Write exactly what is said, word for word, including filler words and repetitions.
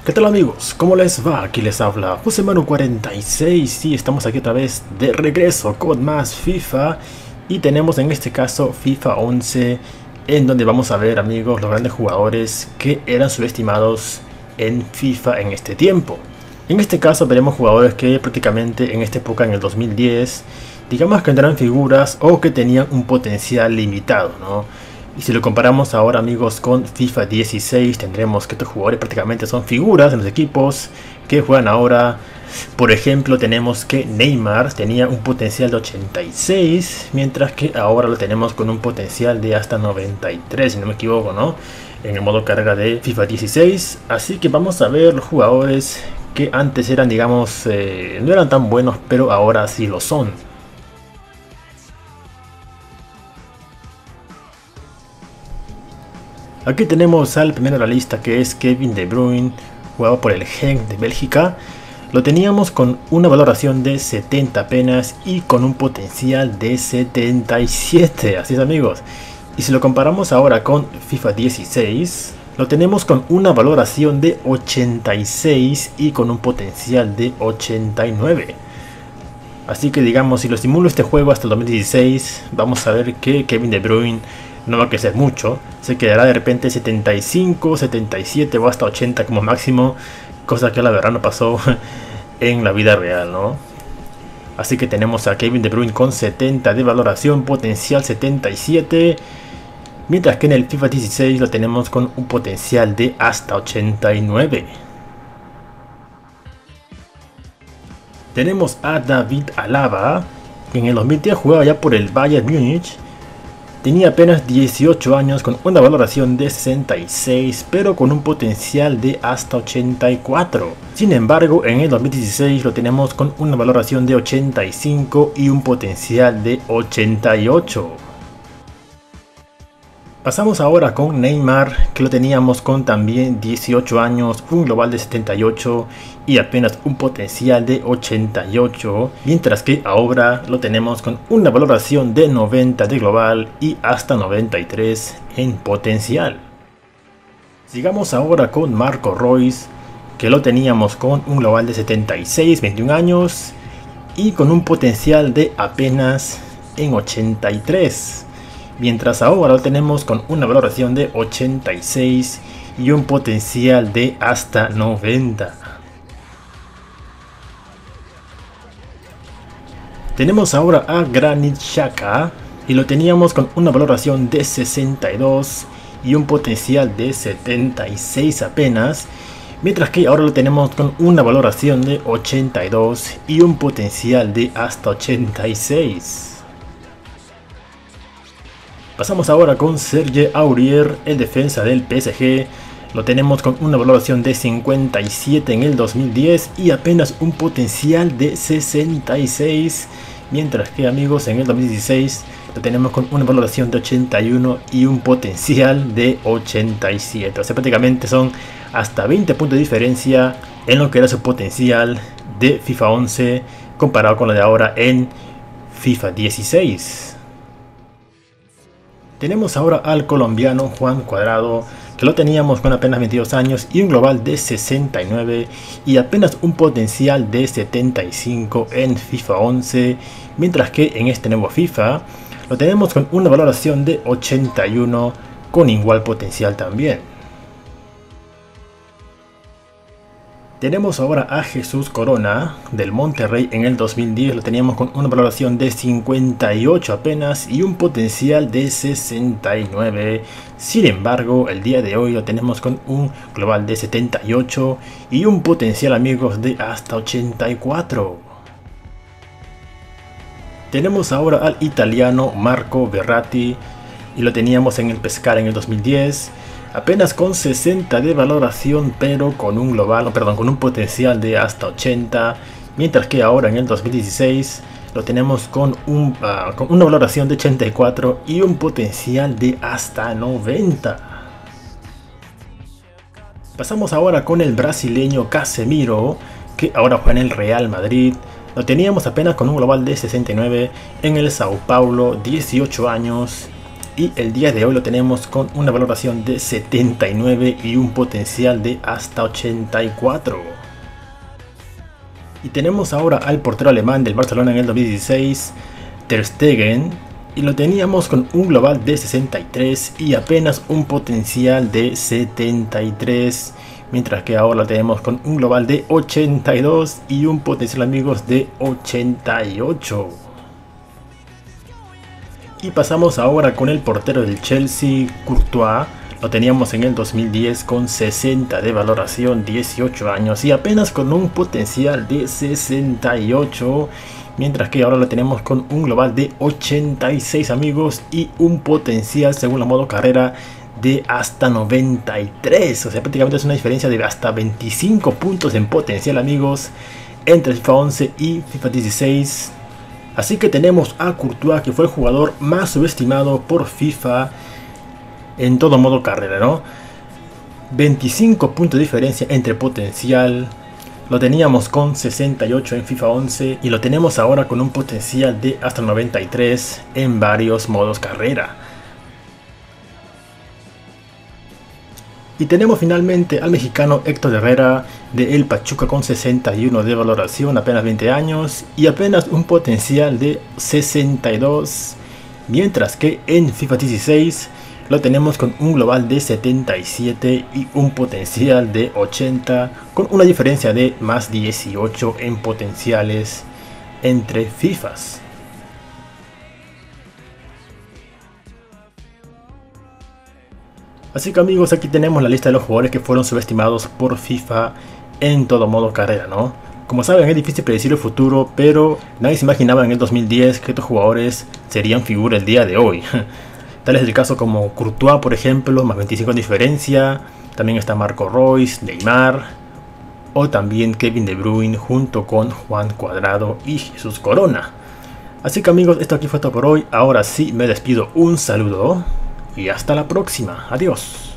¿Qué tal amigos? ¿Cómo les va? Aquí les habla José Manu cuarenta y seis y estamos aquí otra vez de regreso con más FIFA y tenemos en este caso FIFA once, en donde vamos a ver amigos los grandes jugadores que eran subestimados en FIFA en este tiempo. En este caso veremos jugadores que prácticamente en esta época, en el dos mil diez, digamos que eran figuras o que tenían un potencial limitado, ¿no? Y si lo comparamos ahora amigos con FIFA dieciséis, tendremos que estos jugadores prácticamente son figuras en los equipos que juegan ahora. Por ejemplo, tenemos que Neymar tenía un potencial de ochenta y seis, mientras que ahora lo tenemos con un potencial de hasta noventa y tres, si no me equivoco, ¿no? En el modo carrera de FIFA dieciséis. Así que vamos a ver los jugadores que antes eran, digamos, eh, no eran tan buenos, pero ahora sí lo son. Aquí tenemos al primero de la lista, que es Kevin De Bruyne, jugado por el Genk de Bélgica. Lo teníamos con una valoración de setenta apenas y con un potencial de setenta y siete, así es amigos. Y si lo comparamos ahora con FIFA dieciséis, lo tenemos con una valoración de ochenta y seis y con un potencial de ochenta y nueve. Así que digamos, si lo simulo este juego hasta el dos mil dieciséis, vamos a ver que Kevin De Bruyne no va a crecer mucho, se quedará de repente setenta y cinco, setenta y siete o hasta ochenta como máximo, cosa que la verdad no pasó en la vida real, ¿no? Así que tenemos a Kevin De Bruyne con setenta de valoración, potencial setenta y siete, mientras que en el FIFA dieciséis lo tenemos con un potencial de hasta ochenta y nueve. Tenemos a David Alaba, que en el dos mil diez jugaba ya por el Bayern Múnich. Tenía apenas dieciocho años con una valoración de sesenta y seis, pero con un potencial de hasta ochenta y cuatro. Sin embargo, en el dos mil dieciséis lo tenemos con una valoración de ochenta y cinco y un potencial de ochenta y ocho. Pasamos ahora con Neymar, que lo teníamos con también dieciocho años, un global de setenta y ocho y apenas un potencial de ochenta y ocho, mientras que ahora lo tenemos con una valoración de noventa de global y hasta noventa y tres en potencial. Sigamos ahora con Marco Reus, que lo teníamos con un global de setenta y seis, veintiún años y con un potencial de apenas en ochenta y tres. Mientras ahora lo tenemos con una valoración de ochenta y seis y un potencial de hasta noventa. Tenemos ahora a Granit Xhaka y lo teníamos con una valoración de sesenta y dos y un potencial de setenta y seis apenas, mientras que ahora lo tenemos con una valoración de ochenta y dos y un potencial de hasta ochenta y seis. Pasamos ahora con Serge Aurier, el defensa del P S G. Lo tenemos con una valoración de cincuenta y siete en el dos mil diez y apenas un potencial de sesenta y seis. Mientras que amigos, en el dos mil dieciséis lo tenemos con una valoración de ochenta y uno y un potencial de ochenta y siete. O sea, prácticamente son hasta veinte puntos de diferencia en lo que era su potencial de FIFA once comparado con lo de ahora en FIFA dieciséis. Tenemos ahora al colombiano Juan Cuadrado, que lo teníamos con apenas veintidós años y un global de sesenta y nueve y apenas un potencial de setenta y cinco en FIFA once, mientras que en este nuevo FIFA lo tenemos con una valoración de ochenta y uno con igual potencial también. Tenemos ahora a Jesús Corona del Monterrey. En el dos mil diez lo teníamos con una valoración de cincuenta y ocho apenas y un potencial de sesenta y nueve. Sin embargo, el día de hoy lo tenemos con un global de setenta y ocho y un potencial amigos de hasta ochenta y cuatro. Tenemos ahora al italiano Marco Verratti y lo teníamos en el Pescara en el dos mil diez. Apenas con sesenta de valoración, pero con un global, perdón, con un potencial de hasta ochenta, mientras que ahora en el dos mil dieciséis lo tenemos con, un, uh, con una valoración de ochenta y cuatro y un potencial de hasta noventa. Pasamos ahora con el brasileño Casemiro, que ahora juega en el Real Madrid. Lo teníamos apenas con un global de sesenta y nueve en el Sao Paulo, dieciocho años y el día de hoy lo tenemos con una valoración de setenta y nueve y un potencial de hasta ochenta y cuatro. Y tenemos ahora al portero alemán del Barcelona en el dos mil dieciséis, Ter Stegen, y lo teníamos con un global de sesenta y tres y apenas un potencial de setenta y tres, mientras que ahora lo tenemos con un global de ochenta y dos y un potencial, amigos, de ochenta y ocho. Y pasamos ahora con el portero del Chelsea, Courtois. Lo teníamos en el dos mil diez con sesenta de valoración, dieciocho años y apenas con un potencial de sesenta y ocho, mientras que ahora lo tenemos con un global de ochenta y seis, amigos, y un potencial según la modo carrera de hasta noventa y tres. O sea, prácticamente es una diferencia de hasta veinticinco puntos en potencial, amigos, entre FIFA once y FIFA dieciséis. Así que tenemos a Courtois, que fue el jugador más subestimado por FIFA en todo modo carrera, ¿no? veinticinco puntos de diferencia entre potencial. Lo teníamos con sesenta y ocho en FIFA once y lo tenemos ahora con un potencial de hasta noventa y tres en varios modos carrera. Y tenemos finalmente al mexicano Héctor Herrera de el Pachuca con sesenta y uno de valoración, apenas veinte años y apenas un potencial de sesenta y dos, mientras que en FIFA dieciséis lo tenemos con un global de setenta y siete y un potencial de ochenta, con una diferencia de más dieciocho en potenciales entre FIFAs. Así que, amigos, aquí tenemos la lista de los jugadores que fueron subestimados por FIFA en todo modo carrera, ¿no? Como saben, es difícil predecir el futuro, pero nadie se imaginaba en el dos mil diez que estos jugadores serían figura el día de hoy. Tal es el caso como Courtois, por ejemplo, más veinticinco en diferencia. También está Marco Reus, Neymar, o también Kevin De Bruyne junto con Juan Cuadrado y Jesús Corona. Así que, amigos, esto aquí fue todo por hoy. Ahora sí me despido, un saludo y hasta la próxima. Adiós.